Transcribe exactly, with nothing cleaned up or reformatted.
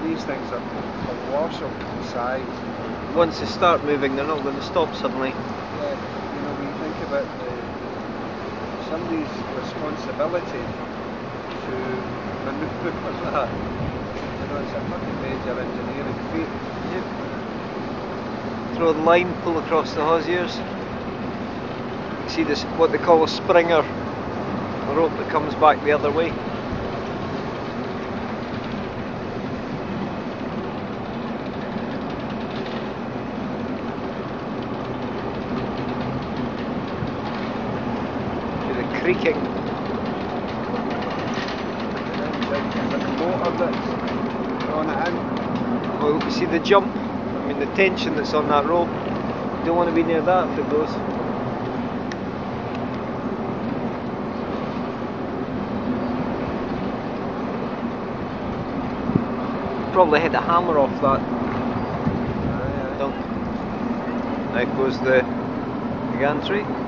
these things are awash of size. Once they start moving, they're not going to stop suddenly. Yeah, you know, when you think about the, somebody's responsibility to manoeuvre that, you know, it's a fucking major engineering feat. Yep. Throw the line, pull across the hosiers. You see this, what they call a springer, a rope that comes back the other way. The creaking. The motor that's on it in. Well, you see the jump, I mean the tension that's on that rope. You don't want to be near that if it goes. Probably hit a hammer off that. Don't. There goes the, the gantry.